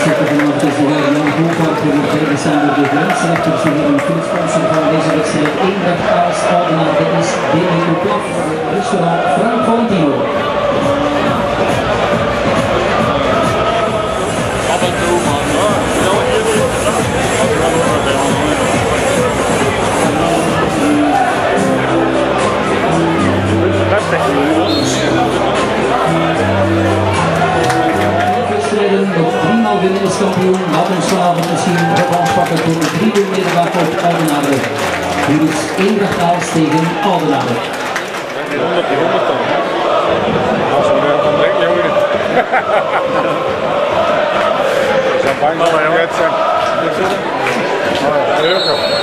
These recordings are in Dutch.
voorzitter van de Jan Hoekamp wordt december de grensrechter en de fietssponsor van deze wedstrijd Eendracht Aalst Oudenaar. Dat is Demi Koukov, restaurant Frank Valentino. Nog 3-maal winnaarskampioen, Lattenslaven misschien revanche pakken voor een 3-0 nederlaag op Oudenaar. Hier is Eendracht Aalst tegen Oudenaar. Die 100 dan. Als we weer gaan drinken, jongen. Champagne, jongen.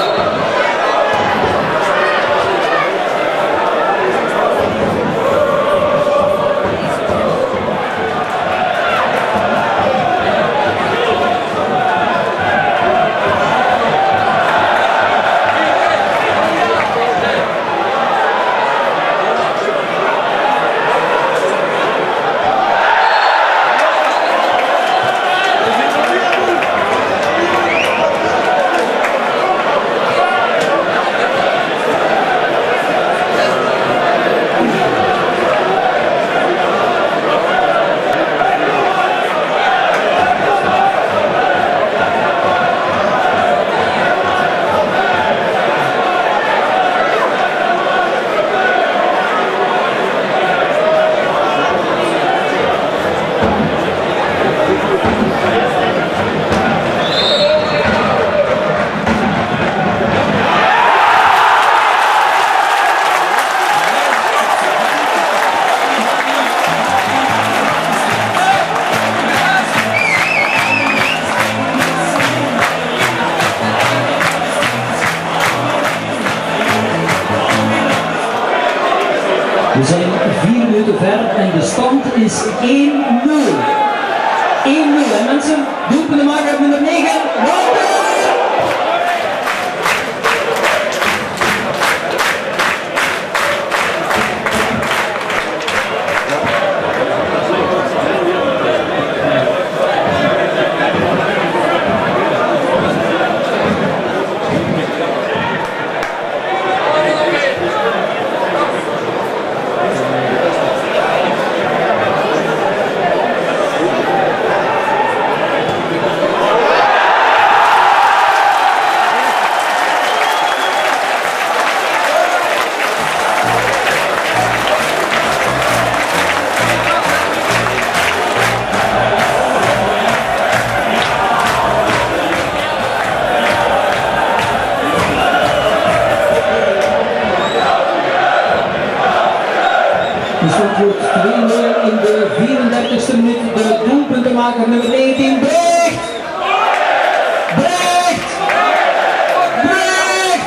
We zijn 4 minuten ver en de stand is 1-0. 1-0 en mensen, doelpunten maken op nummer 9. De stand wordt 2-0 in de 34e minuut. De doelpuntenmaker nummer 19, Brecht! Brecht! Brecht!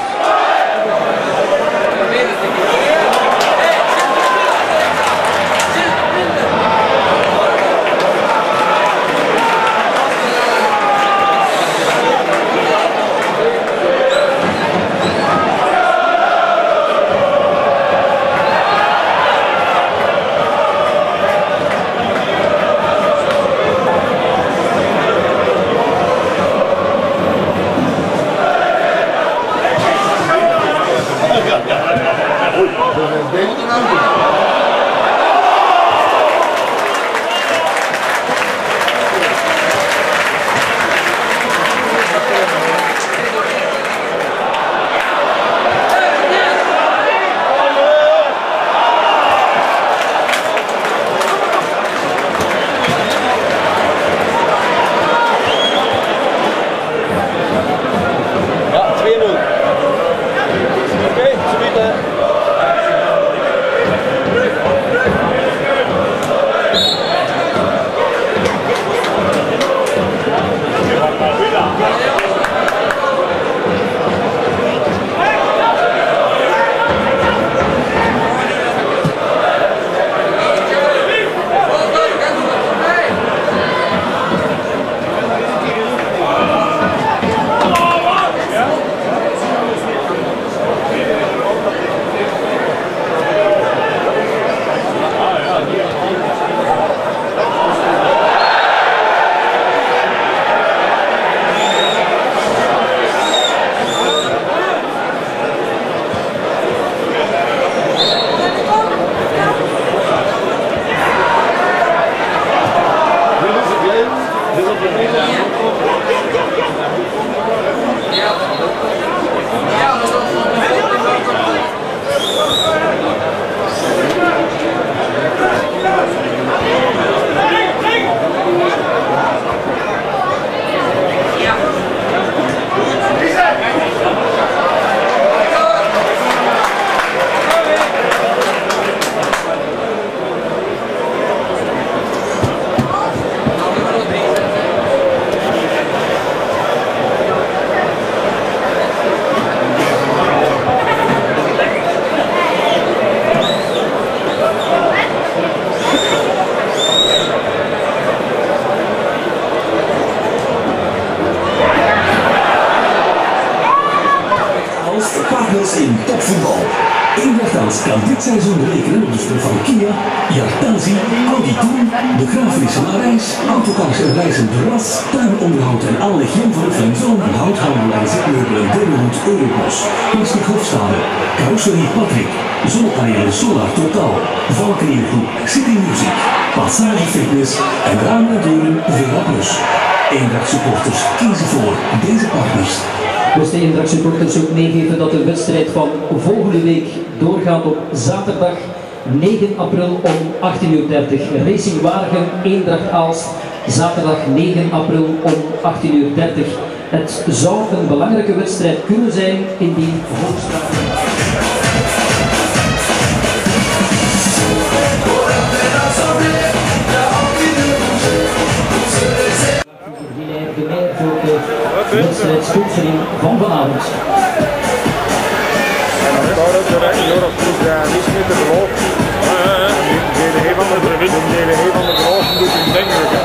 Partners in topvoetbal. Eendracht Aalst kan dit seizoen rekenen op de steun van Kia, Yartazi, Audi Toen, de Graaf Friese Marijs, Autocars en Reizen de Ras, tuinonderhoud en aanleg Jan van de Flemzoon, houthandel en zitmeubelen Dennenhoed Europos, Plastic Hofstade, Carrosserie Patrick, zonnepanelen Solar Totaal, Valkeniergroep, City Music, Passage Fitness en ramen en deuren Vera Plus. Eendracht supporters kiezen voor deze partners. Dus de Eendracht supporters ook meegeven dat de wedstrijd van volgende week doorgaat op zaterdag 9 april om 18:30 uur. Racing Waregem, Eendracht Aalst, zaterdag 9 april om 18:30 uur. Het zou een belangrijke wedstrijd kunnen zijn indien Hoogstraat. De wedstrijdsponsoring van vanavond. En dan zou het de Joris Kroes niet meer te geloven. De hele van de geloven doet in denkelijk.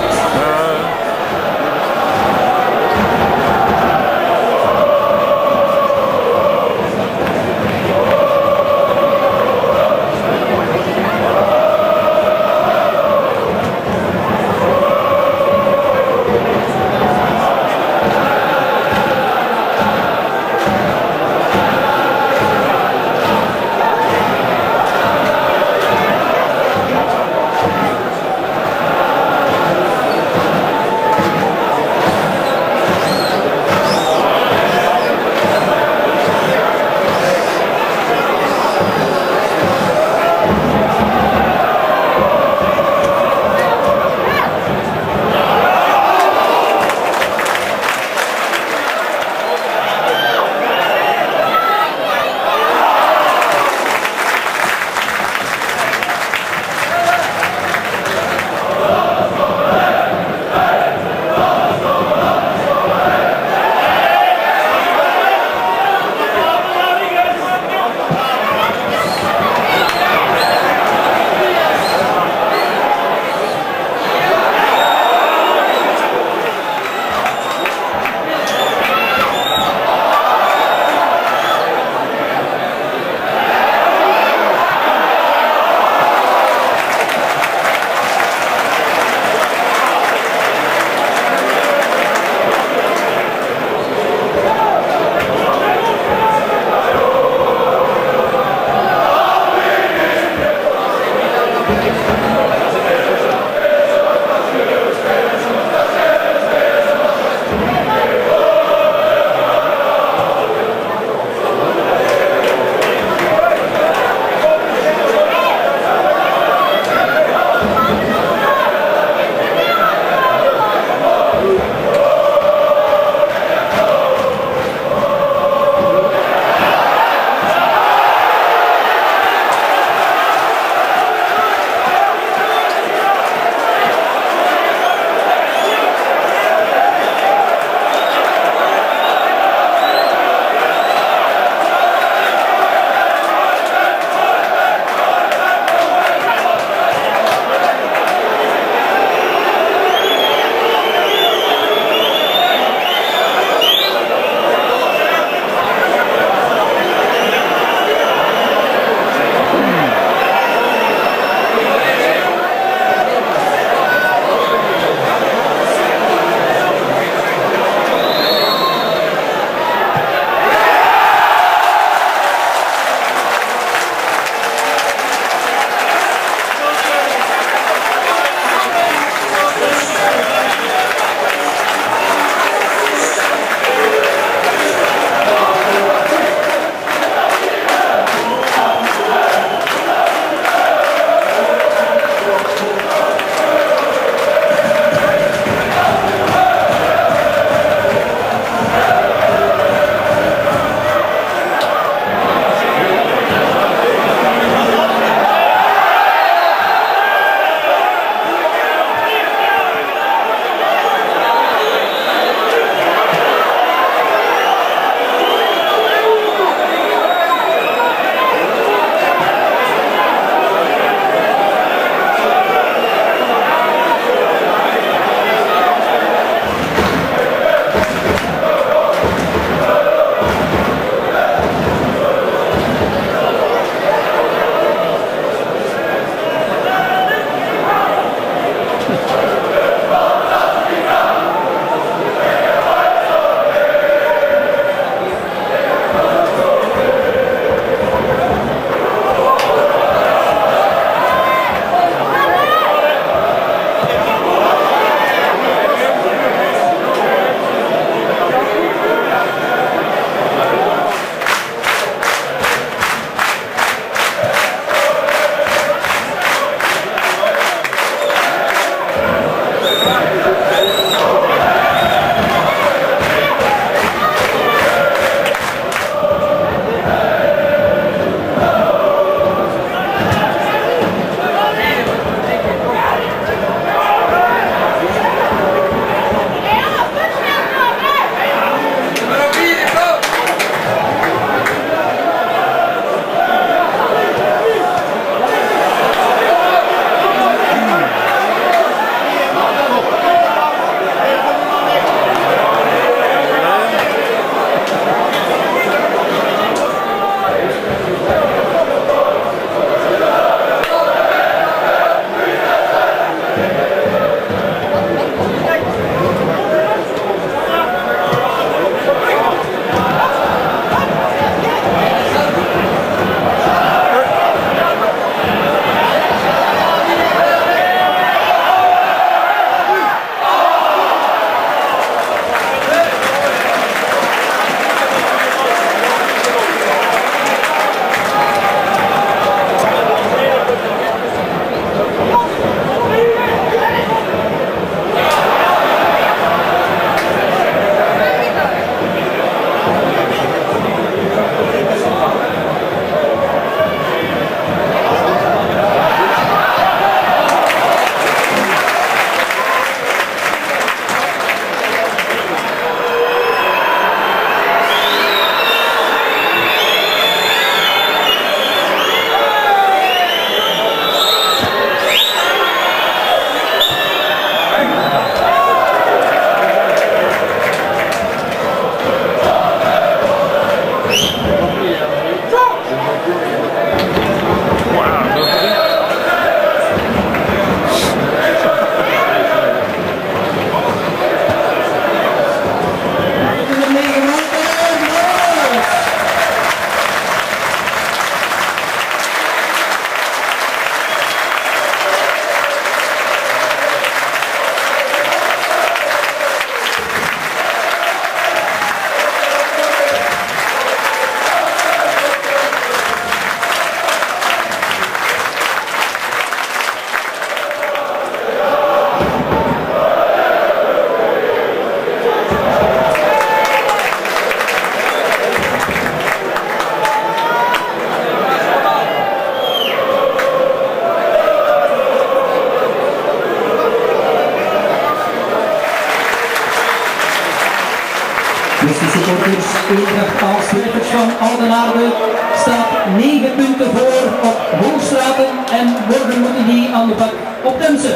supporters Eendracht Aalst Werkers van Oudenaarde staat 9 punten voor op Hoogstraten en morgen moeten die aan de bak op Temse.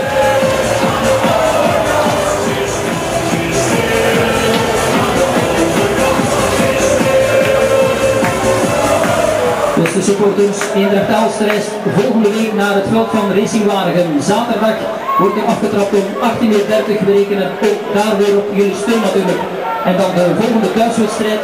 Dus de supporters Eendracht Aalst reist volgende week naar het veld van Racing Waregem. Zaterdag wordt er afgetrapt om 18:30 uur. We rekenen ook daar weer op jullie steun natuurlijk. En dan de volgende thuiswedstrijd.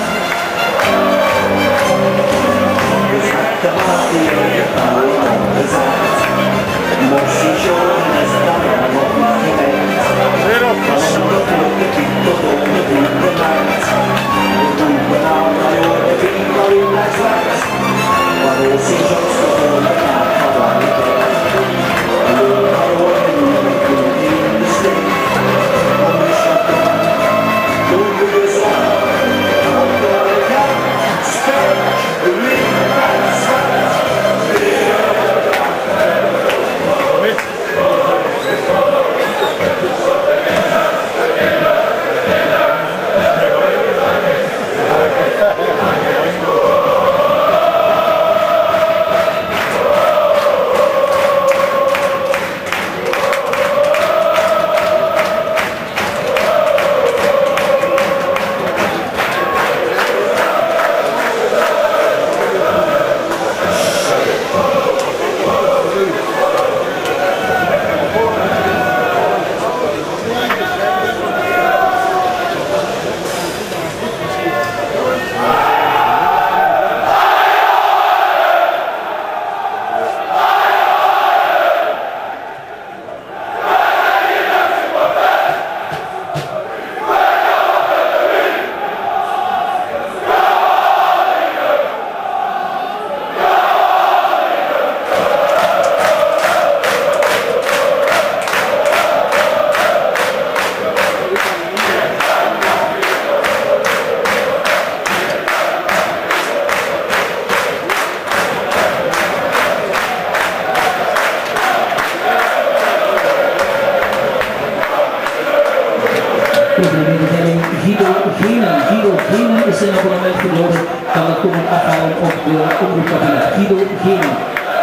Guido Genen is zijn abonnement verloren, kan dat komen afhalen op de omroepkabine. Guido Genen.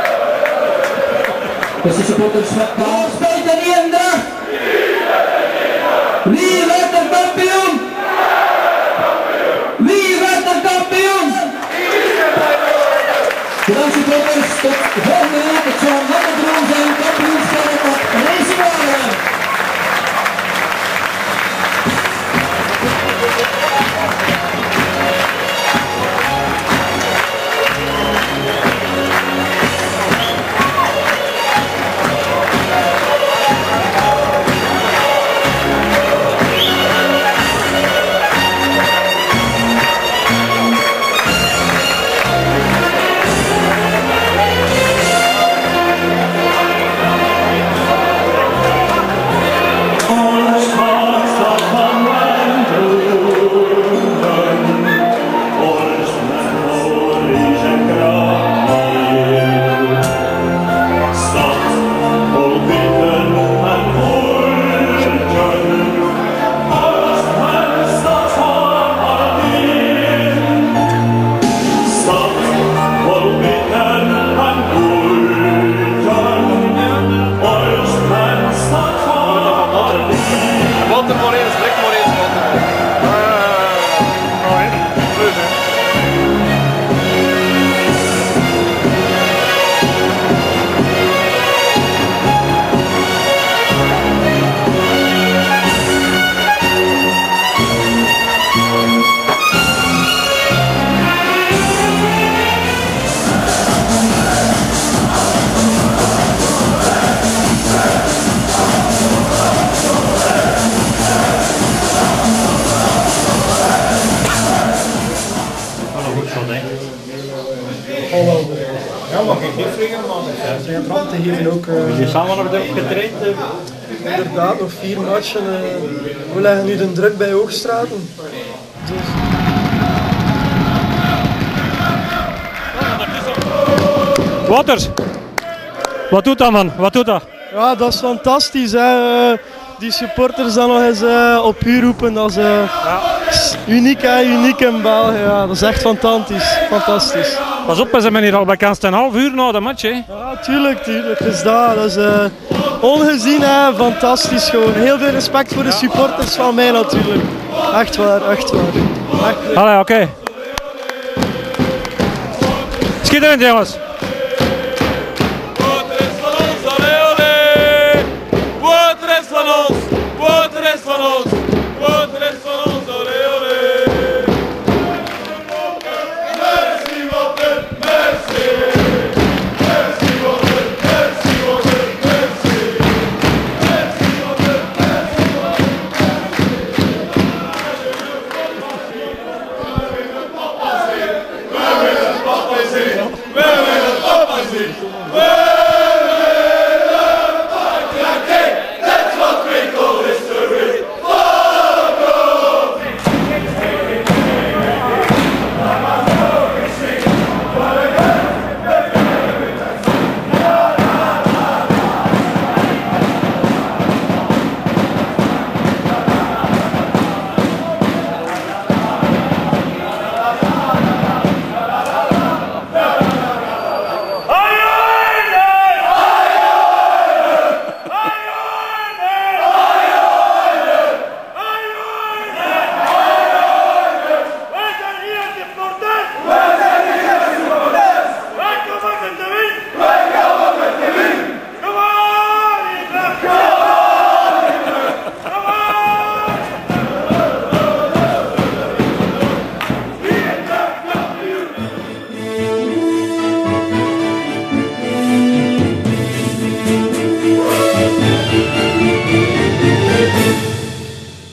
Dus de supporters van Aalst en Eendracht. Wie werd de kampioen? Wie werd de kampioen? Bedankt supporters, tot volgende week. Het zal net de droom zijn, kampioenschap op Racing Waregem. Ja, mag ik niet vliegen, man. Ja, ze gaan brand te geven ook. Jullie samen nog getraind? Inderdaad, nog 4 matchen. We leggen nu de druk bij Hoogstraten. Dus... Waters, wat doet dat man? Wat doet dat? Ja, dat is fantastisch. Hè. die supporters dan nog eens op u roepen, dat is uniek in België. Ja, dat is echt fantastisch. Pas op, we zijn hier al bij kans een half uur na de match. Hè? Ja, tuurlijk. Dus dat is ongezien, hè, fantastisch gewoon. Heel veel respect voor de supporters van mij natuurlijk. Echt waar. Allee, oké. Schitterend, jongens. Wat er is van ons, allee, allee. Wat er is van ons, wat er is van ons.